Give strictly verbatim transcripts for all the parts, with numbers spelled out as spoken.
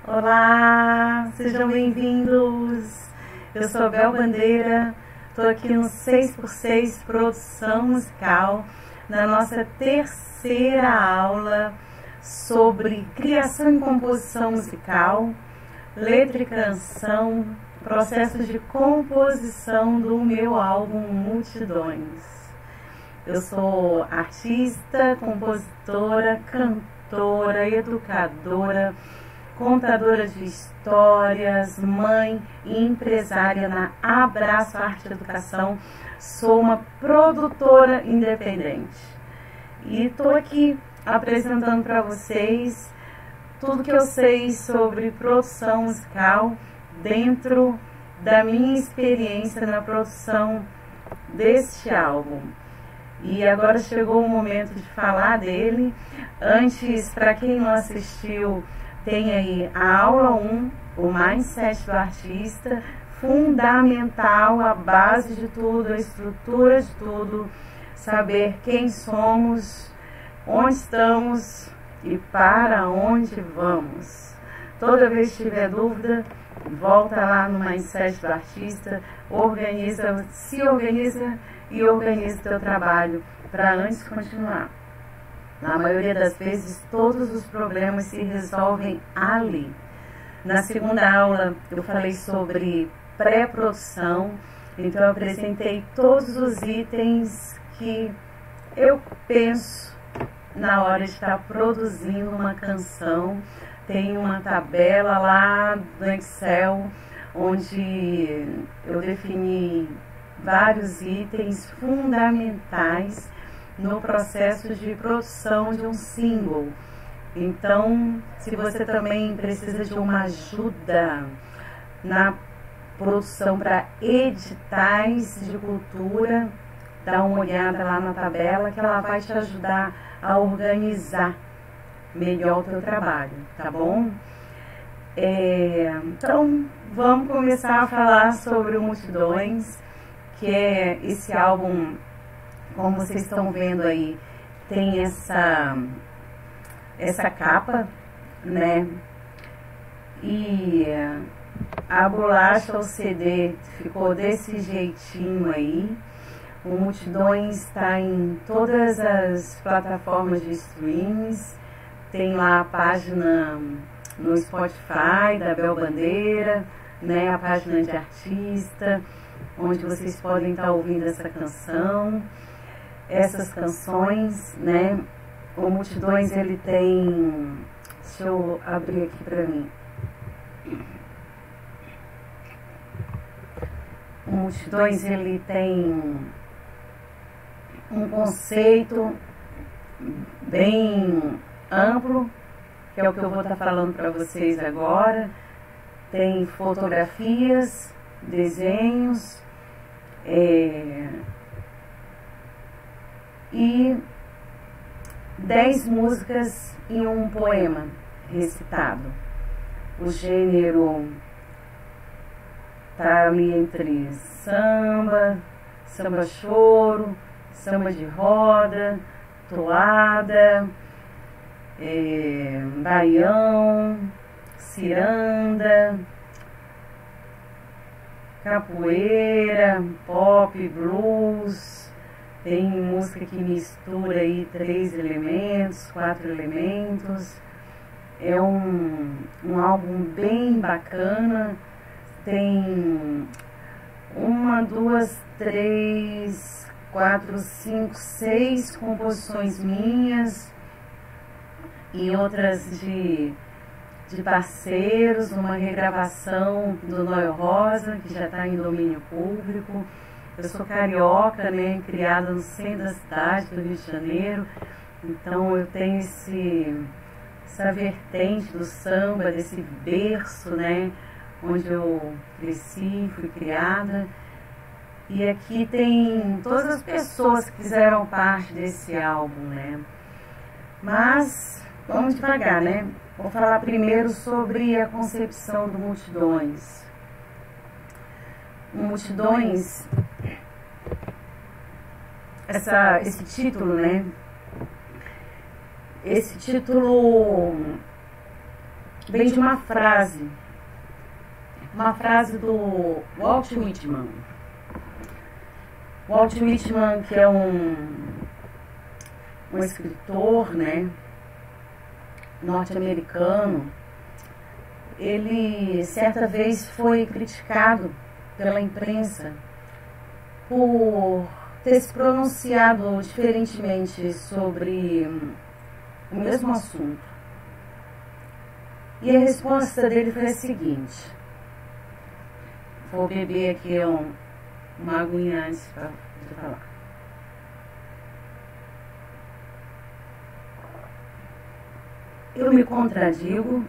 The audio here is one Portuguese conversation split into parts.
Olá, sejam bem-vindos. Eu sou a Bel Bandeira, estou aqui no seis por seis Produção Musical, na nossa terceira aula sobre criação e composição musical, letra e canção, processos de composição do meu álbum Multidões. Eu sou artista, compositora, cantora, educadora, contadora de histórias, mãe e empresária na Abraço Arte Educação. Sou uma produtora independente e estou aqui apresentando para vocês tudo que eu sei sobre produção musical dentro da minha experiência na produção deste álbum. E agora chegou o momento de falar dele. Antes, para quem não assistiu, tem aí a aula um, o Mindset do Artista, fundamental, a base de tudo, a estrutura de tudo, saber quem somos, onde estamos e para onde vamos. Toda vez que tiver dúvida, volta lá no Mindset do Artista, organiza, se organiza e organiza o teu trabalho para antes continuar. Na maioria das vezes, todos os problemas se resolvem ali. Na segunda aula, eu falei sobre pré-produção, então eu apresentei todos os itens que eu penso na hora de estar produzindo uma canção. Tem uma tabela lá no Excel, onde eu defini vários itens fundamentais no processo de produção de um single. Então, se você também precisa de uma ajuda na produção para editais de cultura, dá uma olhada lá na tabela que ela vai te ajudar a organizar melhor o teu trabalho, tá bom? É, então, vamos começar a falar sobre o Multidões, que é esse álbum. Como vocês estão vendo aí, tem essa, essa capa, né? E a bolacha, o C D, ficou desse jeitinho aí. O Multidões está em todas as plataformas de streams. Tem lá a página no Spotify da Bel Bandeira, né? A página de artista, onde vocês podem estar ouvindo essa canção. Essas canções, né? O Multidões, ele tem... Deixa eu abrir aqui pra mim. O Multidões, ele tem um conceito bem amplo, que é o que eu vou estar falando para vocês agora. Tem fotografias, desenhos, é... e dez músicas em um poema recitado. O gênero está ali entre samba, samba choro, samba de roda, toada, é, baião, ciranda, capoeira, pop, blues. Tem música que mistura aí três elementos, quatro elementos. É um, um álbum bem bacana. Tem uma, duas, três, quatro, cinco, seis composições minhas e outras de, de parceiros, uma regravação do Noel Rosa, que já está em domínio público. Eu sou carioca, né, criada no centro da cidade do Rio de Janeiro, então eu tenho esse, essa vertente do samba, desse berço, né, onde eu cresci, fui criada. E aqui tem todas as pessoas que fizeram parte desse álbum, né. Mas vamos devagar, né. Vou falar primeiro sobre a concepção do Multidões. O Multidões, essa, esse título, né? Esse título vem de uma frase, uma frase do Walt Whitman. Walt Whitman, que é um, um escritor, né, norte-americano, ele certa vez foi criticado pela imprensa por ter se pronunciado diferentemente sobre o mesmo assunto. E a resposta dele foi a seguinte: vou beber aqui um, uma aguinha antes pra, de falar. Eu me contradigo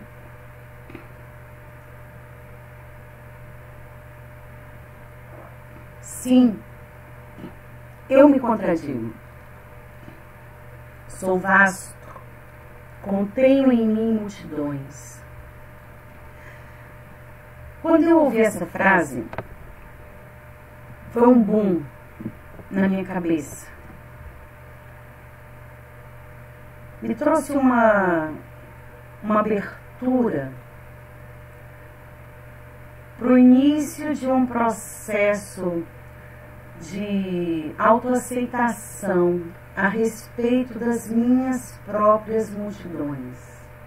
sim, eu me contradigo. Sou vasto, contenho em mim multidões. Quando eu ouvi essa frase, foi um boom na minha cabeça. Me trouxe uma, uma abertura para o início de um processo de autoaceitação a respeito das minhas próprias multidões.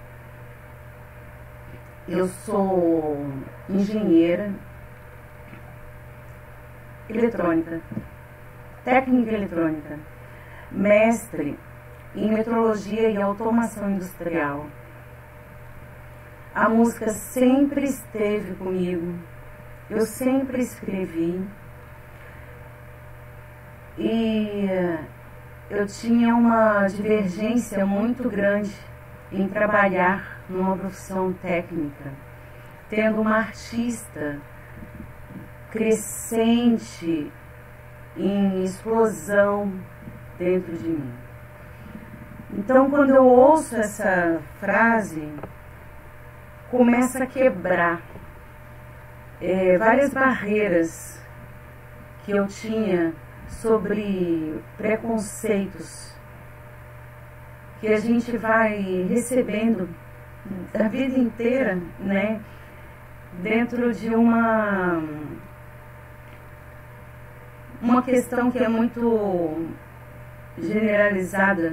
Eu sou engenheira eletrônica, técnica eletrônica, mestre em metrologia e automação industrial. A música sempre esteve comigo, eu sempre escrevi e eu tinha uma divergência muito grande em trabalhar numa profissão técnica, tendo uma artista crescente em explosão dentro de mim. Então, quando eu ouço essa frase, começa a quebrar é, várias barreiras que eu tinha sobre preconceitos que a gente vai recebendo a vida inteira, né, dentro de uma uma questão que é muito generalizada.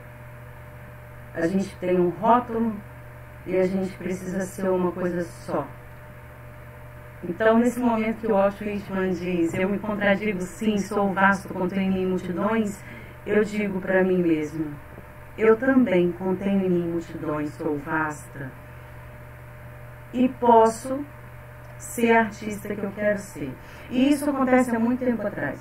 A gente tem um rótulo e a gente precisa ser uma coisa só. Então, nesse momento que o Walt Whitman diz, eu me contradigo sim, sou vasto, contenho em mim multidões, eu digo para mim mesmo, eu também contenho em mim multidões, sou vasta. E posso ser a artista que eu quero ser. E isso acontece há muito tempo atrás.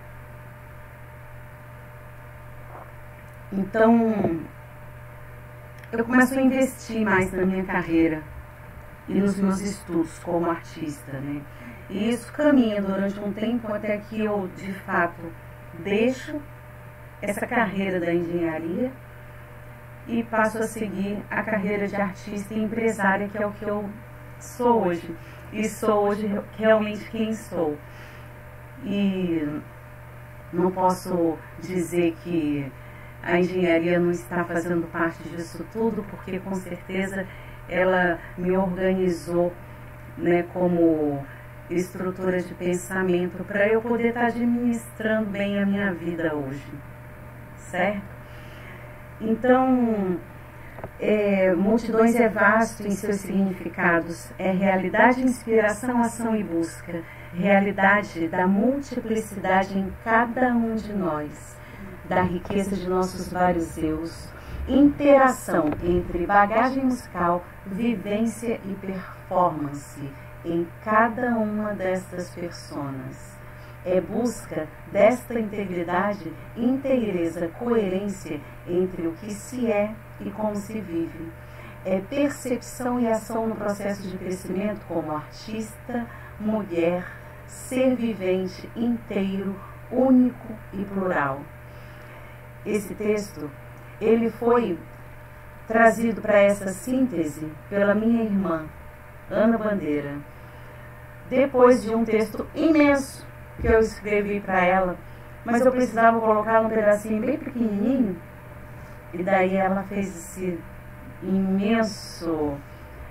Então, eu começo a investir mais na minha carreira e nos meus estudos como artista, né? E isso caminha durante um tempo até que eu, de fato, deixo essa carreira da engenharia e passo a seguir a carreira de artista e empresária, que é o que eu sou hoje. E sou hoje realmente quem sou. E não posso dizer que a engenharia não está fazendo parte disso tudo, porque com certeza ela me organizou, né, como estrutura de pensamento para eu poder estar administrando bem a minha vida hoje, certo? Então, é, multidões é vasto em seus significados, é realidade, inspiração, ação e busca, realidade da multiplicidade em cada um de nós, da riqueza de nossos vários eus, interação entre bagagem musical, vivência e performance em cada uma destas personas. É busca desta integridade, inteireza, coerência entre o que se é e como se vive. É percepção e ação no processo de crescimento como artista, mulher, ser vivente, inteiro, único e plural. Esse texto, ele foi trazido para essa síntese pela minha irmã, Ana Bandeira, depois de um texto imenso que eu escrevi para ela, mas eu precisava colocar num pedacinho bem pequenininho, e daí ela fez esse imenso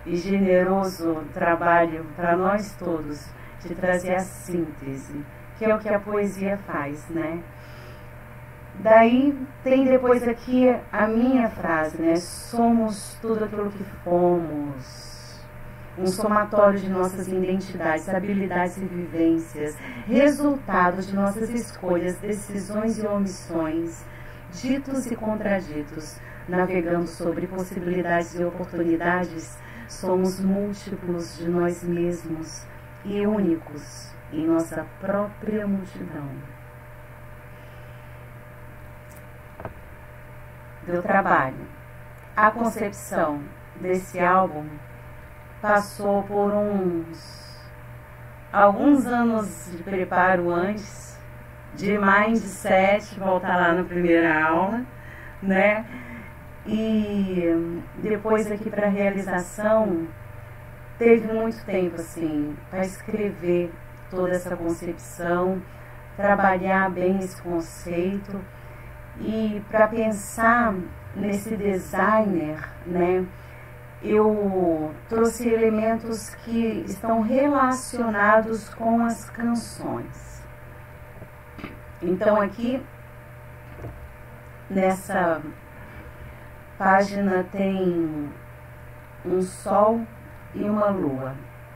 e generoso trabalho para nós todos de trazer a síntese, que é o que a poesia faz, né? Daí tem depois aqui a minha frase, né? Somos tudo aquilo que fomos, um somatório de nossas identidades, habilidades e vivências, resultado de nossas escolhas, decisões e omissões, ditos e contraditos, navegando sobre possibilidades e oportunidades. Somos múltiplos de nós mesmos e únicos em nossa própria multidão. Do trabalho. A concepção desse álbum passou por uns alguns anos de preparo antes, de mindset, voltar lá na primeira aula, né? E depois aqui para a realização, teve muito tempo assim para escrever toda essa concepção, trabalhar bem esse conceito. E para pensar nesse designer, né, eu trouxe elementos que estão relacionados com as canções. Então aqui, nessa página tem um sol e uma lua.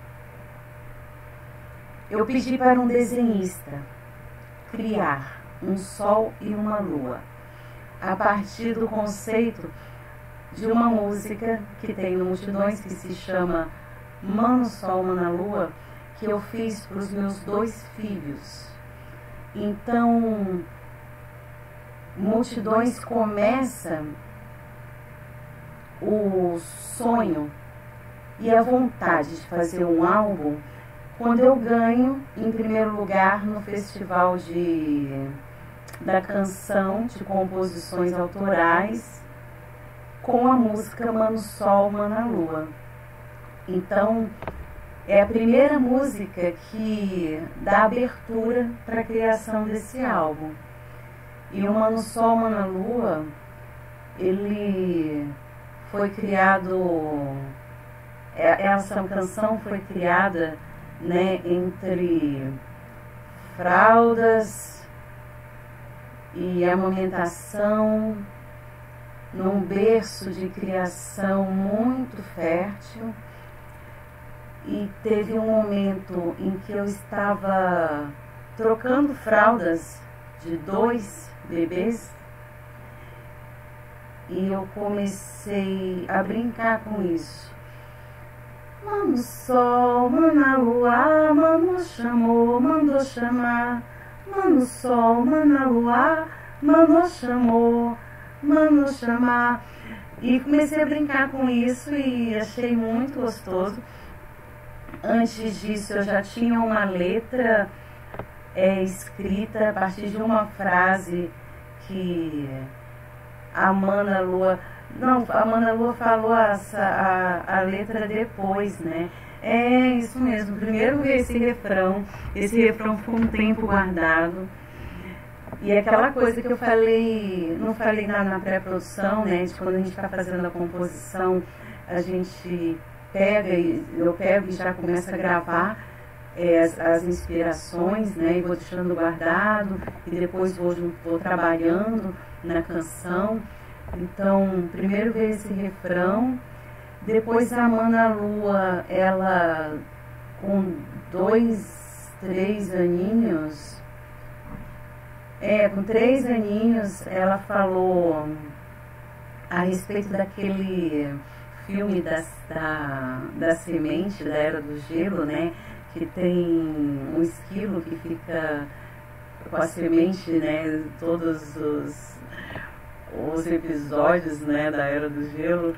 Eu pedi para um desenhista criar um sol e uma lua, a partir do conceito de uma música que tem no Multidões, que se chama Mano Sol, Mana Lua, que eu fiz para os meus dois filhos. Então, Multidões começa o sonho e a vontade de fazer um álbum quando eu ganho em primeiro lugar no Festival de, da Canção de Composições Autorais com a música Mano Sol, Mana Lua. Então, é a primeira música que dá abertura para a criação desse álbum. E o Mano Sol, Mana Lua, ele foi criado, essa canção foi criada, né, entre fraldas e amamentação, num berço de criação muito fértil. E teve um momento em que eu estava trocando fraldas de dois bebês e eu comecei a brincar com isso. Mano Sol, Mana Lua, Mano chamou, mandou chamar. Mano Sol, Mana Lua, Mano chamou, mandou chamar. E comecei a brincar com isso e achei muito gostoso. Antes disso eu já tinha uma letra é, escrita a partir de uma frase que a Mana Lua... Não, a Mana Lua falou essa, a, a letra depois, né? É isso mesmo, primeiro veio esse refrão, esse refrão ficou um tempo guardado. E aquela coisa que eu falei, não falei na, na pré-produção, né? De quando a gente está fazendo a composição, a gente pega, e eu pego e já começo a gravar é, as, as inspirações, né? E vou deixando guardado, e depois vou, vou trabalhando na canção. Então, primeiro veio esse refrão, depois a Mana Lua, ela com dois, três aninhos, é, com três aninhos, ela falou a respeito daquele filme das, da, da semente, da Era do Gelo, né, que tem um esquilo que fica com a semente, né, todos os... os episódios, né, da Era do Gelo,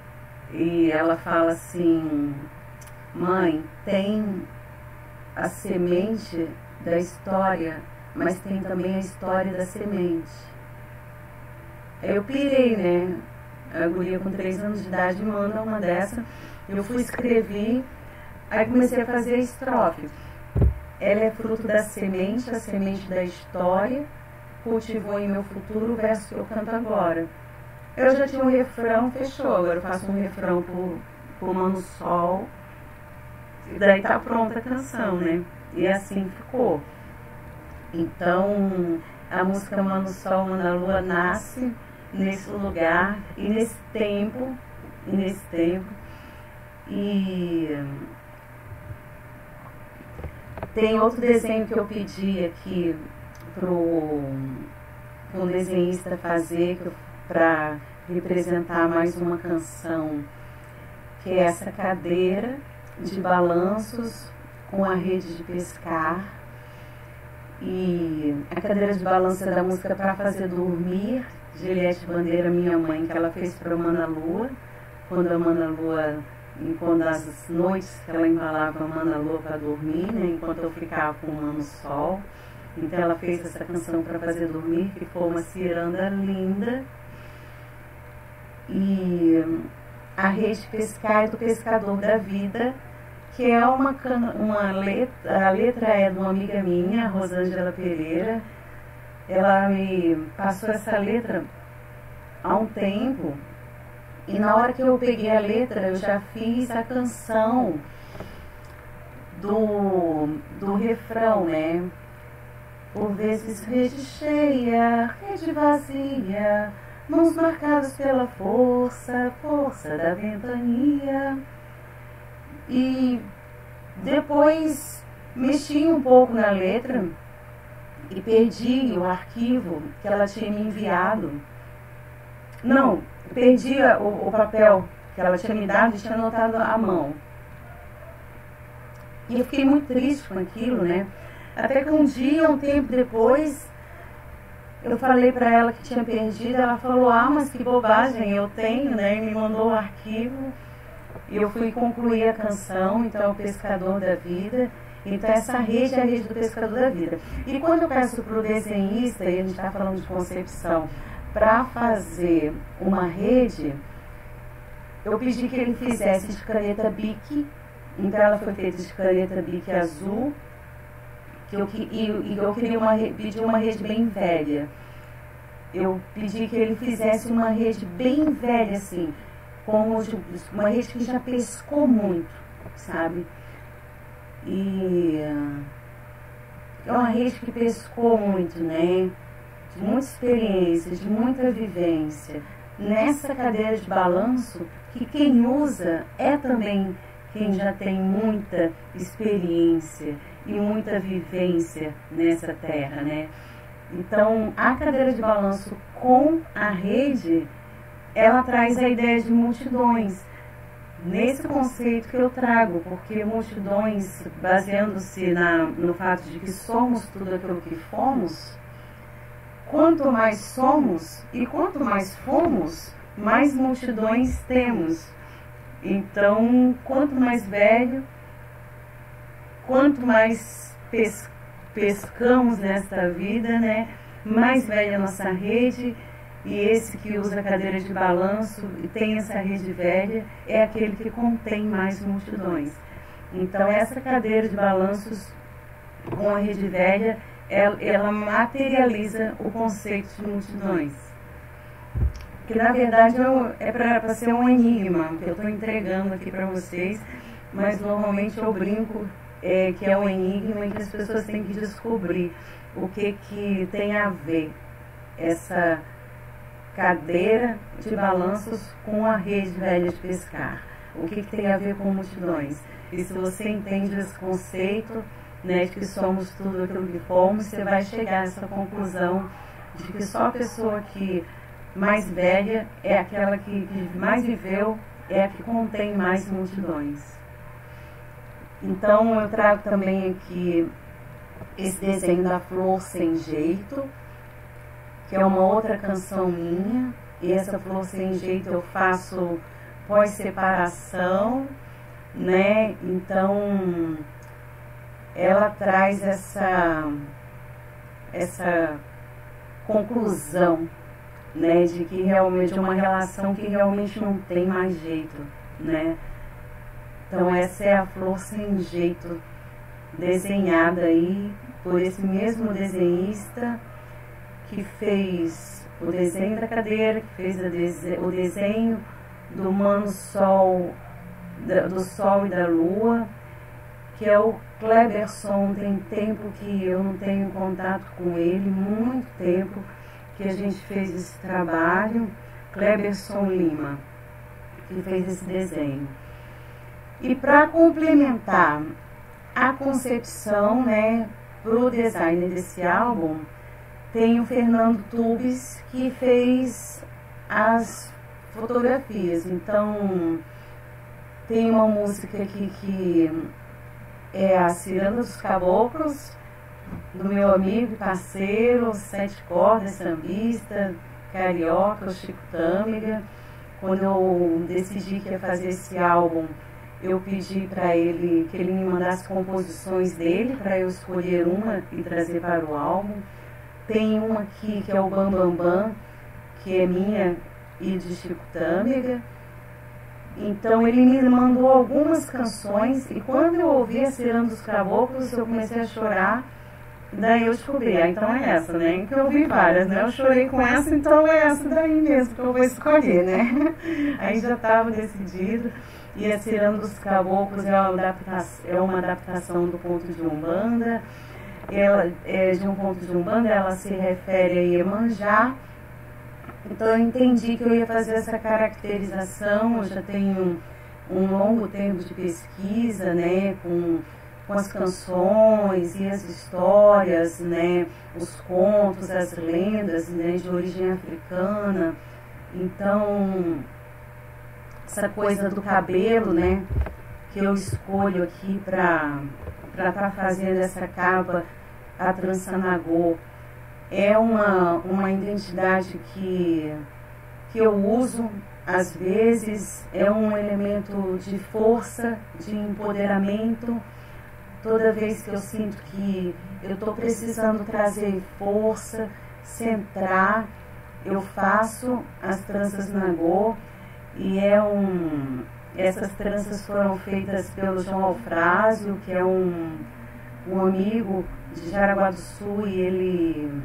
e ela fala assim: mãe, tem a semente da história, mas tem também a história da semente. Eu pirei, né, a guria com três anos de idade manda uma dessa, eu fui escrever, aí comecei a fazer a estrofe. Ela é fruto da semente, a semente da história, cultivou em meu futuro o verso que eu canto agora. Eu já tinha um refrão, fechou, agora eu faço um refrão por, pro Mano Sol, e daí tá pronta a canção, né? E assim ficou. Então, a música Mano Sol, Mana Lua nasce nesse lugar e nesse tempo, e nesse tempo. E tem outro desenho que eu pedi aqui pro um desenhista fazer para representar mais uma canção, que é essa cadeira de balanços com a rede de pescar. E a cadeira de balanço é da música Pra Fazer Dormir, de Eliette Bandeira, minha mãe, que ela fez para a Mana Lua, quando a Mana Lua, quando as noites que ela embalava a Mana Lua para dormir, né, enquanto eu ficava com o Mano Sol. Então ela fez essa canção Pra Fazer Dormir, que foi uma ciranda linda. E a Rede Pescar é do Pescador da Vida, que é uma, uma letra, a letra é de uma amiga minha, Rosângela Pereira. Ela me passou essa letra há um tempo, e na hora que eu peguei a letra, eu já fiz a canção do, do refrão, né? Por vezes rede cheia, rede vazia, mãos marcadas pela força, força da ventania. E depois mexi um pouco na letra e perdi o arquivo que ela tinha me enviado. Não, perdi o, o papel que ela tinha me dado e tinha anotado à mão. E eu fiquei muito triste com aquilo, né? Até que um dia, um tempo depois, eu falei para ela que tinha perdido. Ela falou: ah, mas que bobagem, eu tenho, né? E me mandou o arquivo. E eu fui concluir a canção, então é o Pescador da Vida. Então essa rede é a rede do Pescador da Vida. E quando eu peço para o desenhista, e a gente está falando de concepção, para fazer uma rede, eu pedi que ele fizesse de caneta Bic. Então ela foi feita de caneta Bic azul, que eu, e, e eu queria uma, pedi uma rede bem velha. Eu pedi que ele fizesse uma rede bem velha, assim, como uma rede que já pescou muito, sabe? E é uma rede que pescou muito, né? De muita experiência, de muita vivência. Nessa cadeira de balanço, que quem usa é também quem já tem muita experiência e muita vivência nessa terra, né? Então, a cadeira de balanço com a rede, ela traz a ideia de multidões, nesse conceito que eu trago, porque multidões, baseando-se na, no fato de que somos tudo aquilo que fomos, quanto mais somos e quanto mais fomos, mais multidões temos. Então, quanto mais velho, quanto mais pes pescamos nesta vida, né, mais velha a nossa rede. E esse que usa a cadeira de balanço e tem essa rede velha é aquele que contém mais multidões. Então essa cadeira de balanços com a rede velha, ela, ela materializa o conceito de multidões. Que na verdade é para ser um enigma que eu estou entregando aqui para vocês, mas normalmente eu brinco é, que é um enigma em que as pessoas têm que descobrir o que, que tem a ver essa cadeira de balanços com a rede velha de pescar. O que, que tem a ver com multidões? E se você entende esse conceito, né, de que somos tudo aquilo que fomos, você vai chegar a essa conclusão de que só a pessoa que mais velha é aquela que, que mais viveu, é a que contém mais multidões. Então eu trago também aqui esse desenho da Flor Sem Jeito, que é uma outra canção minha. E essa Flor Sem Jeito eu faço pós-separação, né? Então ela traz essa essa conclusão, né, de que realmente é uma relação que realmente não tem mais jeito, né? Então essa é a Flor Sem Jeito, desenhada aí por esse mesmo desenhista que fez o desenho da cadeira, que fez o desenho do Mano Sol do Sol e da Lua, que é o Kleberson. Tem tempo que eu não tenho contato com ele, muito tempo que a gente fez esse trabalho. Kleberson Lima, que fez esse desenho. E para complementar a concepção, né, para o design desse álbum, tem o Fernando Tubes, que fez as fotografias. Então, tem uma música aqui que é a Ciranda dos Caboclos, do meu amigo e parceiro, sete cordas, sambista, carioca, o Chico Tâmega. Quando eu decidi que ia fazer esse álbum, eu pedi para ele que ele me mandasse composições dele, para eu escolher uma e trazer para o álbum. Tem uma aqui que é o Bam Bam Bam, que é minha e de Chico Tâmega. Então ele me mandou algumas canções, e quando eu ouvi a Ciranda dos Caboclos, eu comecei a chorar. Daí eu descobri, ah, então é essa, né? Que eu vi várias, né? Eu chorei com essa, então é essa daí mesmo que eu vou escolher, né? Aí já estava decidido. E a Ciranda dos Caboclos é uma adaptação, é uma adaptação do conto de Umbanda. Ela é de um conto de Umbanda, ela se refere a Iemanjá. Então eu entendi que eu ia fazer essa caracterização. Eu já tenho um longo tempo de pesquisa, né, com, com as canções e as histórias, né, os contos, as lendas, né, de origem africana. Então, essa coisa do cabelo, né, que eu escolho aqui para para estar fazendo essa capa, a trança nagô, é uma, uma identidade que, que eu uso às vezes, é um elemento de força, de empoderamento. Toda vez que eu sinto que eu estou precisando trazer força, centrar, eu faço as tranças nagô, e é um... essas tranças foram feitas pelo João Alfrásio, que é um, um amigo de Jaraguá do Sul, e ele,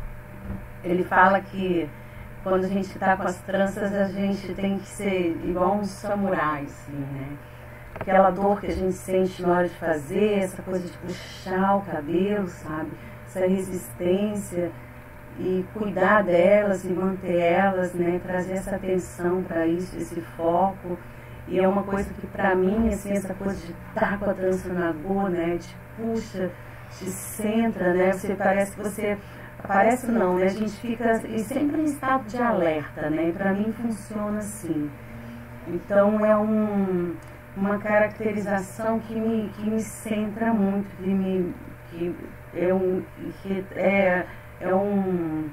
ele fala que quando a gente está com as tranças, a gente tem que ser igual um samurai, assim, né? Aquela dor que a gente sente na hora de fazer, essa coisa de puxar o cabelo, sabe? Essa resistência, e cuidar delas e manter elas, né? Trazer essa atenção para isso, esse foco. E é uma coisa que para mim, assim, essa coisa de estar com a trança nagô, né? Te puxa, te centra, né? Você parece que você... Parece não, né? A gente fica e sempre em estado de alerta, né? Para mim funciona assim. Então é um, uma caracterização que me, que me centra muito, que, me, que é um... Que é, é um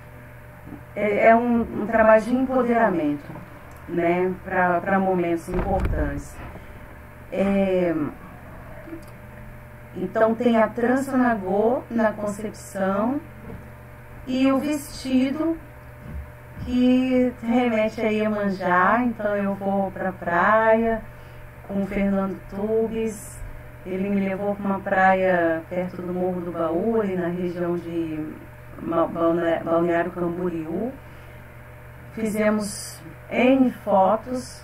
é, é um, um trabalho de empoderamento, né, para momentos importantes. É, então tem a trança nagô na concepção e o vestido que remete a Iemanjá. Então eu vou para a praia com o Fernando Tubes. Ele me levou para uma praia perto do Morro do Baú, ali na região de Balneário Camboriú. Fizemos N fotos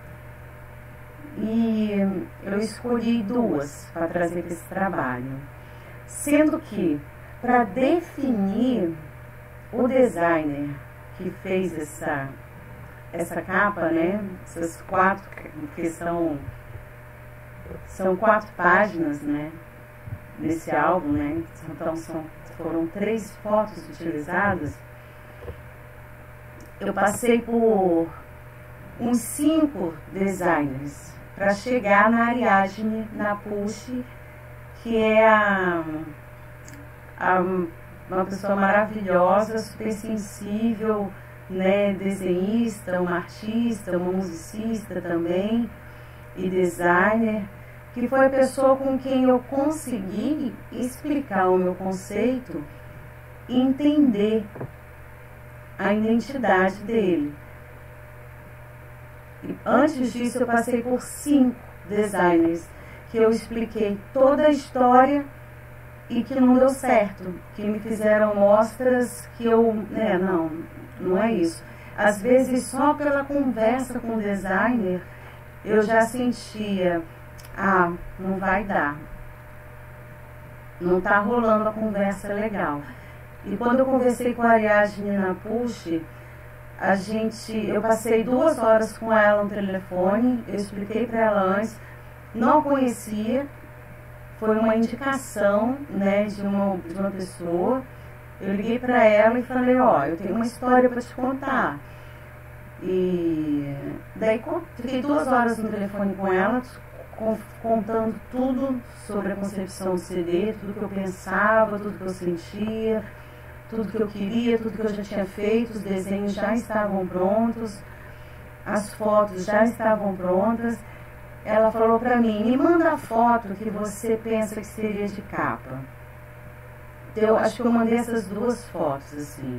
e eu escolhi duas para trazer para esse trabalho, sendo que para definir o designer que fez essa, essa capa, né, essas quatro, que são, são quatro páginas, né, desse álbum, né, então são, foram três fotos utilizadas. Eu passei por uns cinco designers para chegar na Ariadne Napucci, que é a, a, uma pessoa maravilhosa, super sensível, né, desenhista, uma artista, uma musicista também, e designer, que foi a pessoa com quem eu consegui explicar o meu conceito e entender a identidade dele. E antes disso eu passei por cinco designers que eu expliquei toda a história e que não deu certo, que me fizeram mostras que eu, né, não, não é isso. Às vezes só pela conversa com o designer eu já sentia, ah, não vai dar, não tá rolando a conversa legal. E quando eu conversei com a Ariadne na Push, a gente, eu passei duas horas com ela no telefone, eu expliquei para ela antes, não conhecia, foi uma indicação, né, de uma, de uma pessoa. Eu liguei para ela e falei, ó, eu tenho uma história para te contar. E daí fiquei duas horas no telefone com ela, contando tudo sobre a concepção do C D, tudo que eu pensava, tudo que eu sentia, tudo que eu queria, tudo que eu já tinha feito. Os desenhos já estavam prontos, as fotos já estavam prontas. Ela falou para mim, me manda a foto que você pensa que seria de capa. Eu acho que eu mandei essas duas fotos, assim.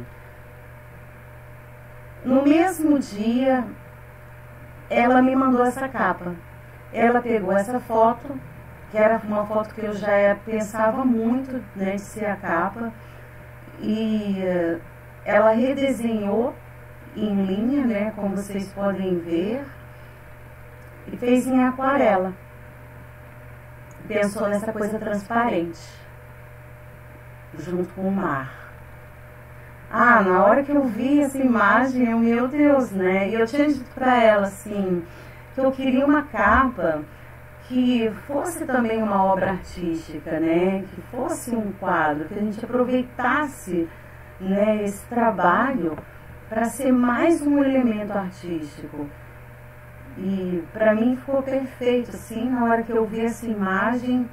No mesmo dia, ela me mandou essa capa. Ela pegou essa foto, que era uma foto que eu já pensava muito, né, de ser a capa, e uh, ela redesenhou em linha, né, como vocês podem ver, e fez em aquarela. Pensou nessa coisa transparente, junto com o mar. Ah, na hora que eu vi essa imagem, eu, meu Deus, né? E eu tinha dito para ela, assim, que eu queria uma capa que fosse também uma obra artística, né? Que fosse um quadro, que a gente aproveitasse, né, esse trabalho para ser mais um elemento artístico. E para mim ficou perfeito, assim, na hora que eu vi essa imagem,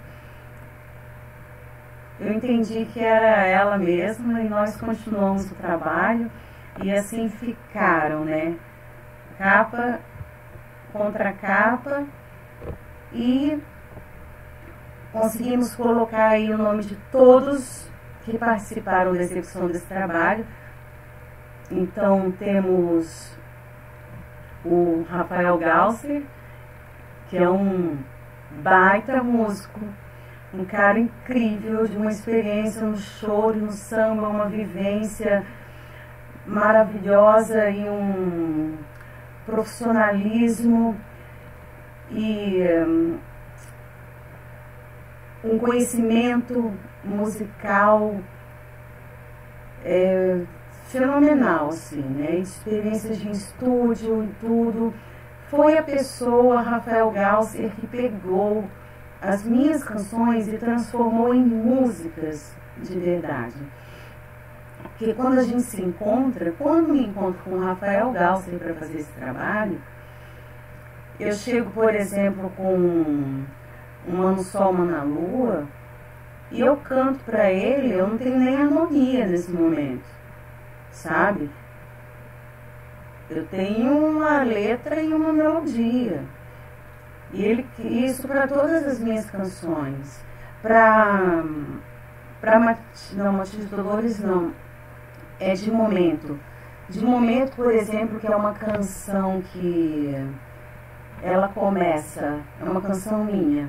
eu entendi que era ela mesma e nós continuamos o trabalho e assim ficaram, né? Capa contra capa, e conseguimos colocar aí o nome de todos que participaram da execução desse trabalho. Então temos o Rafael Galser, que é um baita músico, um cara incrível, de uma experiência no choro, no samba, uma vivência maravilhosa e um profissionalismo e um, um conhecimento musical é, fenomenal, assim, né? Experiências de estúdio e tudo. Foi a pessoa, Rafael Galser, que pegou as minhas canções e transformou em músicas de verdade. Porque quando a gente se encontra, quando me encontro com o Rafael Galser para fazer esse trabalho, eu chego, por exemplo, com um Ano Sol, Uma na Lua, e eu canto para ele, eu não tenho nem harmonia nesse momento, sabe? Eu tenho uma letra e uma melodia. E ele, isso para todas as minhas canções. Para para não, Matilde Dolores não, é de momento. De momento, por exemplo, que é uma canção que ela começa, é uma canção minha.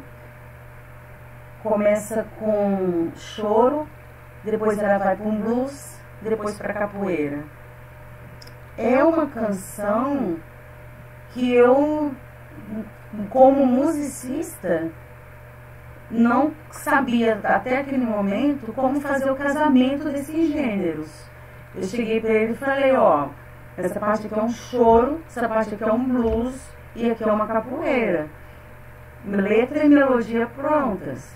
Começa com choro, depois ela vai para um blues, depois para capoeira. É uma canção que eu, como musicista, não sabia até aquele momento como fazer o casamento desses gêneros. Eu cheguei para ele e falei, ó, essa parte aqui é um choro, essa parte aqui é um blues e aqui é uma capoeira. Letra e melodia prontas.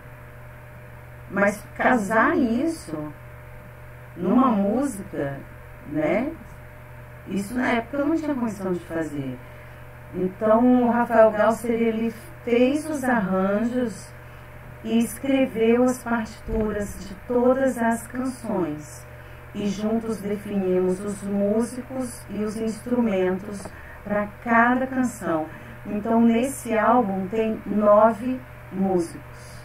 Mas casar isso numa música, né? Isso na época eu não tinha condição de fazer. Então o Rafael Galser, ele fez os arranjos e escreveu as partituras de todas as canções. E juntos definimos os músicos e os instrumentos para cada canção. Então nesse álbum tem nove músicos.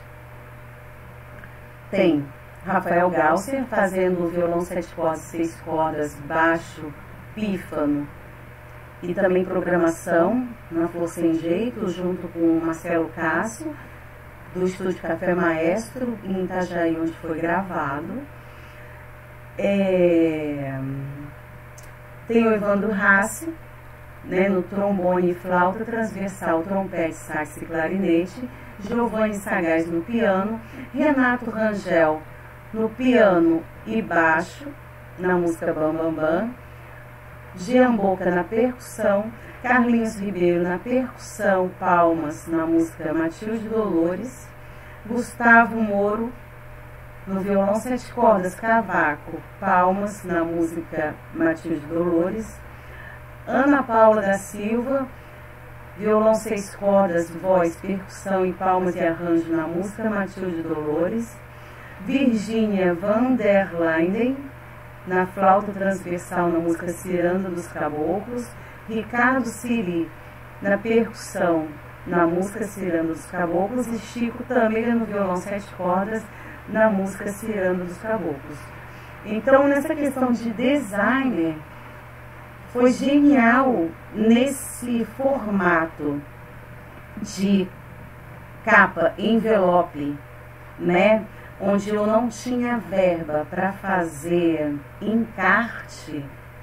Tem Rafael Galser fazendo violão sete cordas, seis cordas, baixo, pífano e também programação na Flor Sem Jeito, junto com o Marcelo Cássio, do Estúdio Café Maestro, em Itajaí, onde foi gravado. É... Tem o Evandro Rassi né, no trombone, flauta transversal, trompete, sax e clarinete, Giovanni Sagaz no piano, Renato Rangel no piano e baixo, na música Bam Bam Bam, Jean Boca na percussão, Carlinhos Ribeiro na percussão, palmas, na música Matilde Dolores, Gustavo Moro no violão sete cordas, cavaco, palmas, na música Matilde Dolores, Ana Paula da Silva, violão seis cordas, voz, percussão e palmas e arranjo, na música Matilde Dolores, Virgínia van der Linden, na flauta transversal, na música Ciranda dos Caboclos, Ricardo Siri na percussão, na música Ciranda dos Caboclos, e Chico Tâmega no violão sete cordas, na música Ciranda dos Caboclos. Então, nessa questão de designer, foi genial nesse formato de capa, envelope, né? Onde eu não tinha verba para fazer encarte,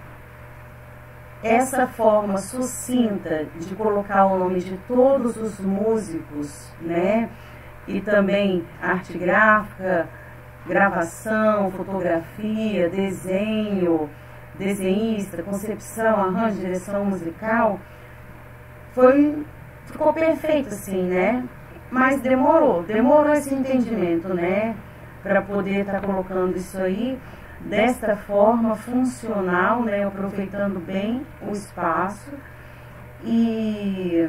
essa forma sucinta de colocar o nome de todos os músicos, né? E também arte gráfica, gravação, fotografia, desenho, desenhista, concepção, arranjo, direção musical, foi, ficou perfeito assim, né? Mas demorou, demorou esse entendimento, né? Para poder estar tá colocando isso aí desta forma funcional, né? Aproveitando bem o espaço. E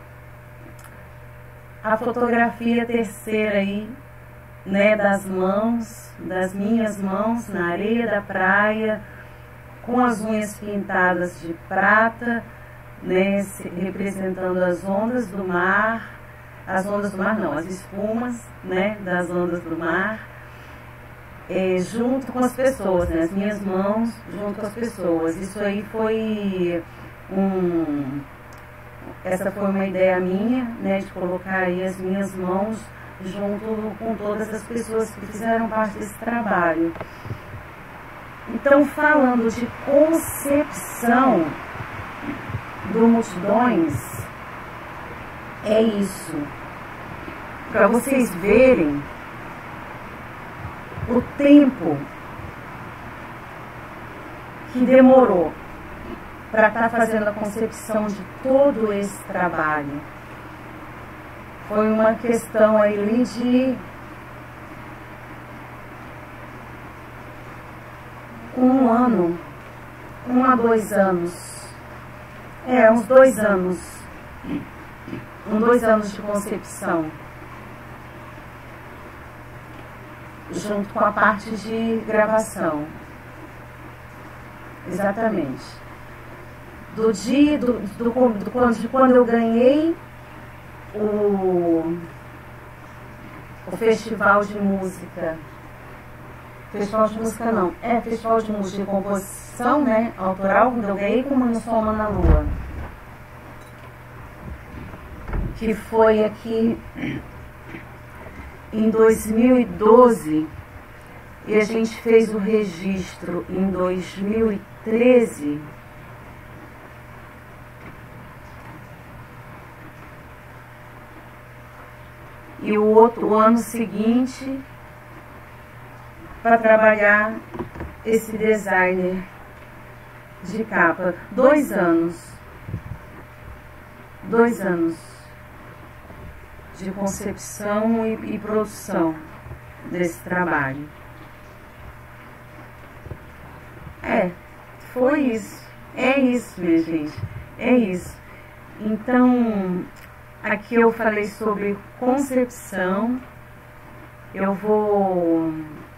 a fotografia terceira aí, né? Das mãos, das minhas mãos na areia da praia, com as unhas pintadas de prata, né? Representando as ondas do mar. As ondas do mar não, as espumas, né, das ondas do mar, é, junto com as pessoas, né, as minhas mãos junto com as pessoas. Isso aí foi um, essa foi uma ideia minha, né, de colocar aí as minhas mãos junto com todas as pessoas que fizeram parte desse trabalho. Então, falando de concepção do Multidões, é isso, para vocês verem o tempo que demorou para estar fazendo a concepção de todo esse trabalho. Foi uma questão aí de um ano, um a dois anos, é, uns dois anos. Um dois anos de concepção, junto com a parte de gravação. Exatamente. Do dia, do, do, do, quando, de quando eu ganhei o, o festival de música, festival de música não, é festival de música de composição, né, autoral, quando eu ganhei com Mano Soma na Lua, que foi aqui em dois mil e doze, e a gente fez o registro em dois mil e treze. E o outro o ano seguinte para trabalhar esse designer de capa. Dois anos. Dois anos de concepção e, e produção desse trabalho. É, foi isso. É isso, minha gente. É isso. Então, aqui eu falei sobre concepção. Eu vou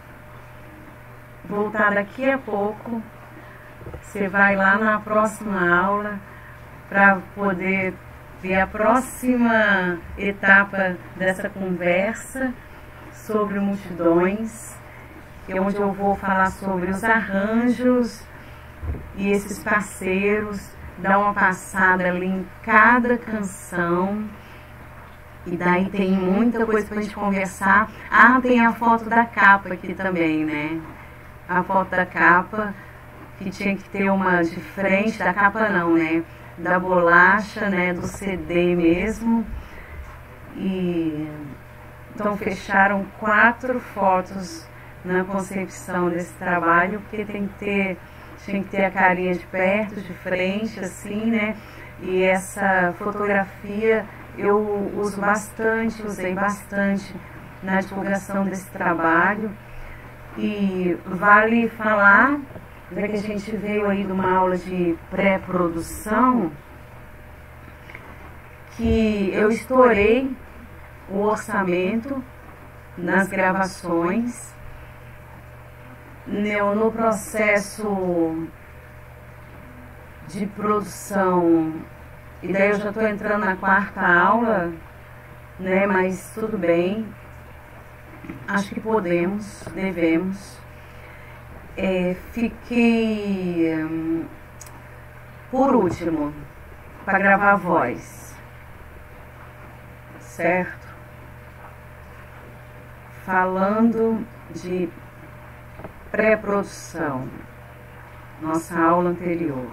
voltar daqui a pouco. Você vai lá na próxima aula para poder ver a próxima etapa dessa conversa sobre Multidões, que é onde eu vou falar sobre os arranjos e esses parceiros, dar uma passada ali em cada canção, e daí tem muita coisa pra gente conversar. Ah, tem a foto da capa aqui também, né? A foto da capa, que tinha que ter uma de frente, da capa não, né? da bolacha, né, do C D mesmo. E então fecharam quatro fotos na concepção desse trabalho, porque tem que ter, tinha que ter a carinha de perto, de frente, assim, né? E essa fotografia eu uso bastante, usei bastante na divulgação desse trabalho. E vale falar, já que a gente veio aí de uma aula de pré-produção, que eu estourei o orçamento nas gravações, no, no processo de produção, e daí eu já estou entrando na quarta aula, né, mas tudo bem, acho que podemos, devemos. É, fiquei, hum, por último, para gravar a voz, certo? Falando de pré-produção, nossa aula anterior.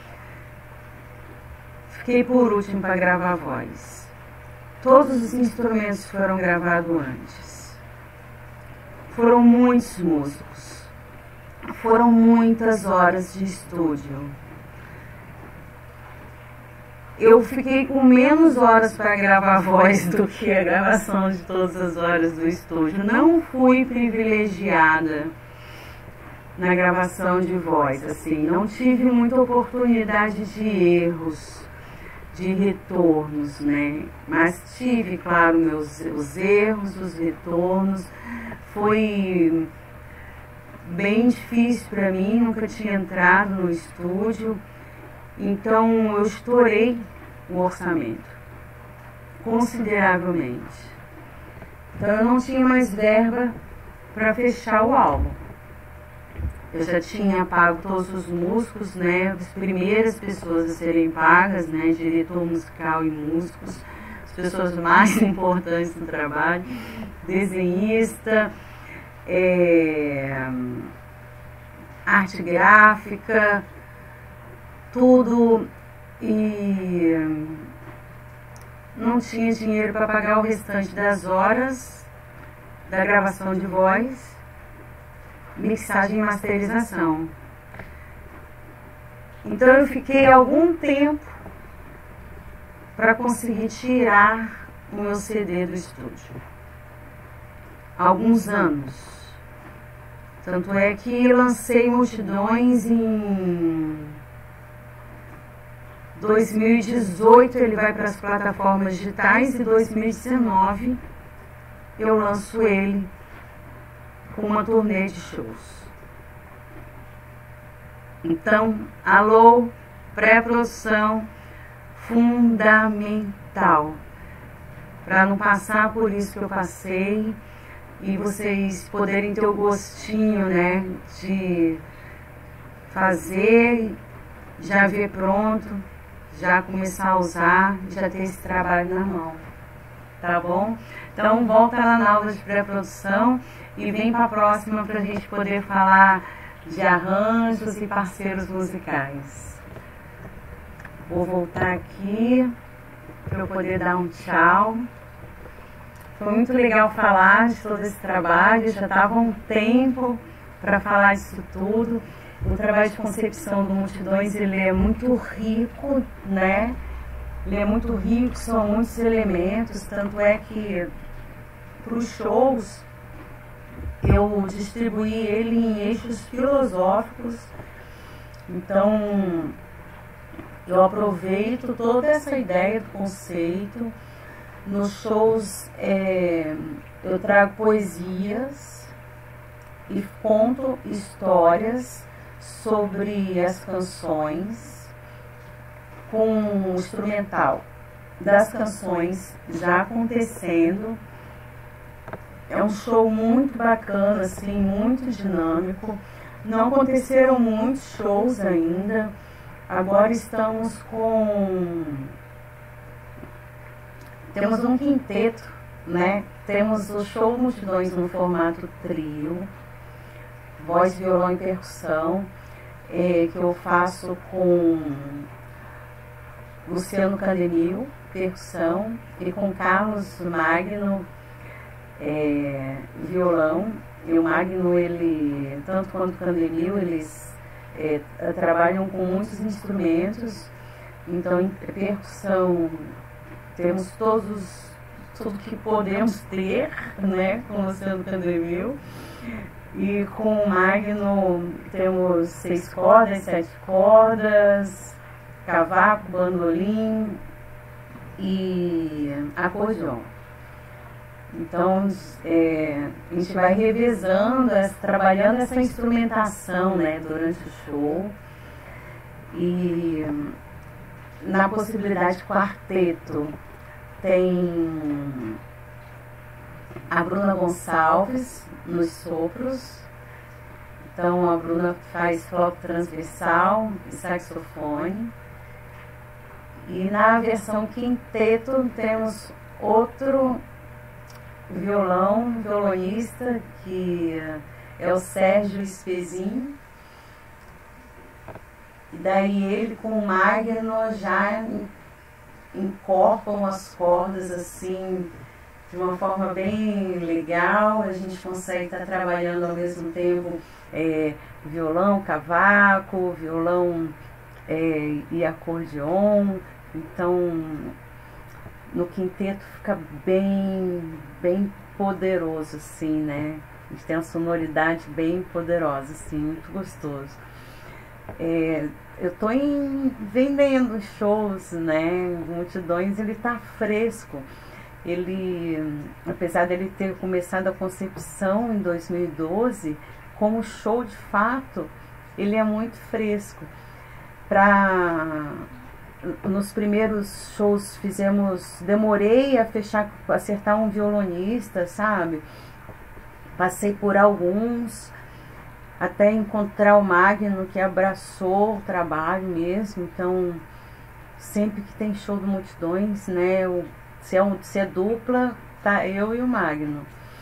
Fiquei por último para gravar a voz. Todos os instrumentos foram gravados antes. Foram muitos músicos. Foram muitas horas de estúdio. Eu fiquei com menos horas para gravar a voz do que a gravação de todas as horas do estúdio. Não fui privilegiada na gravação de voz, assim, não tive muita oportunidade de erros, de retornos, né? Mas tive, claro, meus os erros, os retornos. Foi bem difícil para mim, nunca tinha entrado no estúdio. Então eu estourei o orçamento consideravelmente. Então eu não tinha mais verba para fechar o álbum. Eu já tinha pago todos os músicos, né, as primeiras pessoas a serem pagas, né, diretor musical e músicos, as pessoas mais importantes do trabalho, desenhista, é, arte gráfica, tudo, e não tinha dinheiro para pagar o restante das horas da gravação de voz, mixagem e masterização. Então eu fiquei algum tempo para conseguir tirar o meu C D do estúdio. Alguns anos. Tanto é que lancei Multidões em dois mil e dezoito, ele vai para as plataformas digitais, e em dois mil e dezenove eu lanço ele com uma turnê de shows. Então, alô, pré-produção, fundamental, para não passar por isso que eu passei e vocês poderem ter o gostinho, né, de fazer, já ver pronto, já começar a usar, já ter esse trabalho na mão, tá bom? Então, volta lá na aula de pré-produção e vem para a próxima para a gente poder falar de arranjos e parceiros musicais. Vou voltar aqui para eu poder dar um tchau. Foi muito legal falar de todo esse trabalho, já estava um tempo para falar disso tudo. O trabalho de concepção do Multidões, ele é muito rico, né? Ele é muito rico, são muitos elementos, tanto é que para os shows eu distribuí ele em eixos filosóficos. Então eu aproveito toda essa ideia do conceito. Nos shows é, eu trago poesias e conto histórias sobre as canções com o instrumental das canções já acontecendo. É um show muito bacana, assim, muito dinâmico. Não aconteceram muitos shows ainda. Agora estamos com... Temos um quinteto, né? Temos o show Multidões no formato trio, voz, violão e percussão, é, que eu faço com Luciano Candemil, percussão, e com Carlos Magno, é, violão. E o Magno, ele, tanto quanto o Candemil, eles é, trabalham com muitos instrumentos. Então, em percussão, temos todos, tudo que podemos ter, né, com o Luciano Candemil. E com o Magno, temos seis cordas, sete cordas, cavaco, bandolim e acordeon. Então, é, a gente vai revezando, trabalhando essa instrumentação, né, durante o show. E na possibilidade de quarteto, tem a Bruna Gonçalves nos sopros. Então, a Bruna faz flauta transversal e saxofone. E na versão quinteto, temos outro violão, violonista, que é o Sérgio Espezin. E daí ele com o Magno já incorporam as cordas assim de uma forma bem legal. A gente consegue estar trabalhando ao mesmo tempo é, violão, cavaco, violão é, e acordeon. Então, no quinteto fica bem, bem poderoso, assim, né? A gente tem uma sonoridade bem poderosa, assim, muito gostoso. É, eu estou vendendo shows, né? Multidões, ele está fresco. Ele, apesar dele ter começado a concepção em dois mil e doze, como show de fato, ele é muito fresco. Pra, nos primeiros shows fizemos, demorei a fechar, a acertar um violonista, sabe? Passei por alguns, até encontrar o Magno, que abraçou o trabalho mesmo. Então, sempre que tem show do Multidões, né, o, se, é um, se é dupla, tá eu e o Magno.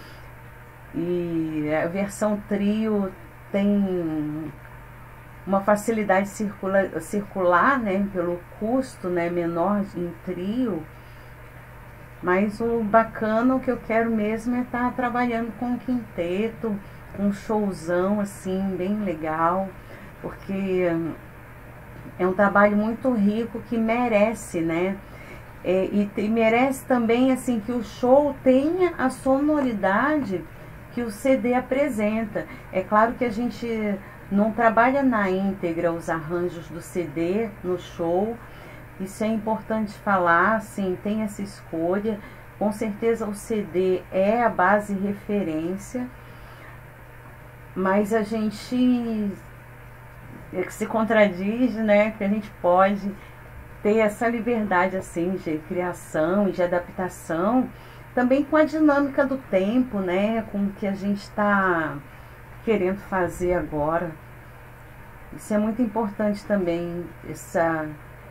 E a versão trio tem uma facilidade circular, circular, né, pelo custo, né, menor em trio. Mas o bacana, o que eu quero mesmo é estar trabalhando com um quinteto, um showzão assim, bem legal, porque é um trabalho muito rico que merece, né? É, e, e merece também assim que o show tenha a sonoridade que o C D apresenta. É claro que a gente não trabalha na íntegra os arranjos do C D no show. Isso é importante falar, assim, tem essa escolha. Com certeza o C D é a base referência, mas a gente se contradiz, né, que a gente pode ter essa liberdade, assim, de criação e de adaptação, também com a dinâmica do tempo, né, com o que a gente está querendo fazer agora. Isso é muito importante também, essa...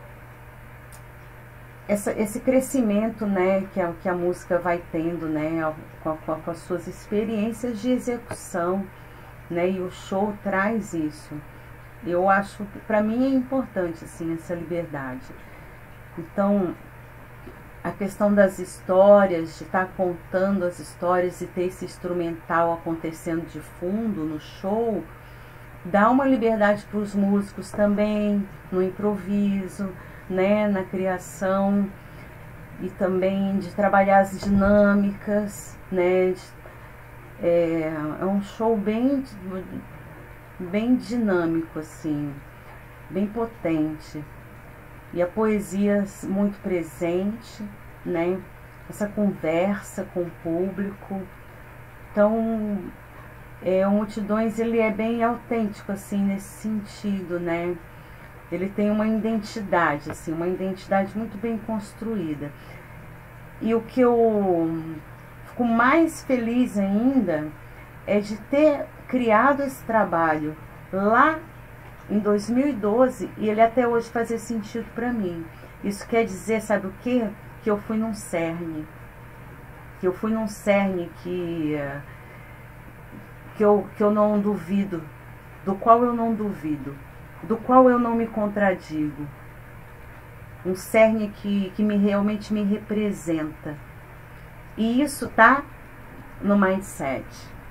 Essa, esse crescimento, né, que a, que a música vai tendo, né, com, com, com as suas experiências de execução, né, e o show traz isso. Eu acho que para mim é importante, assim, essa liberdade. Então, a questão das histórias, de estar contando as histórias e ter esse instrumental acontecendo de fundo no show, dá uma liberdade para os músicos também, no improviso, né, na criação, e também de trabalhar as dinâmicas, né, de, é, é um show bem, bem dinâmico, assim, bem potente, e a poesia muito presente, né, essa conversa com o público. Então, é, o Multidões, ele é bem autêntico, assim, nesse sentido, né. Ele tem uma identidade, assim, uma identidade muito bem construída. E o que eu fico mais feliz ainda é de ter criado esse trabalho lá em dois mil e doze e ele até hoje fazer sentido para mim. Isso quer dizer, sabe o quê? Que eu fui num cerne. Que eu fui num cerne que, que, eu, que eu não duvido, do qual eu não duvido, do qual eu não me contradigo. um cerne que, que me, realmente me representa. E isso tá no mindset.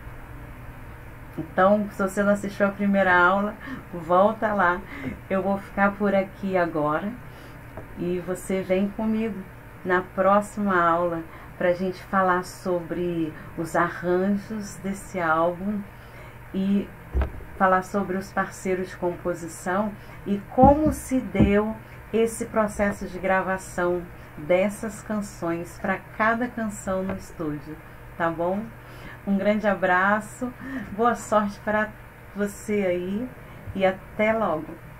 Então, se você não assistiu a primeira aula, volta lá. Eu vou ficar por aqui agora e você vem comigo na próxima aula para a gente falar sobre os arranjos desse álbum e falar sobre os parceiros de composição e como se deu esse processo de gravação dessas canções para cada canção no estúdio, tá bom? Um grande abraço, boa sorte para você aí e até logo!